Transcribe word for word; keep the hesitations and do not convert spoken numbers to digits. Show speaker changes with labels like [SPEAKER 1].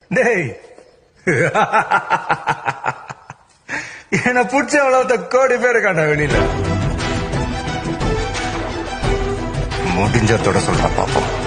[SPEAKER 1] டேய் என்ன பிடிச்ச அவ்வளவு கோடி பேரு காண்டா வெளியில முடிஞ்சத்தோட சொல்ற பாப்போம்.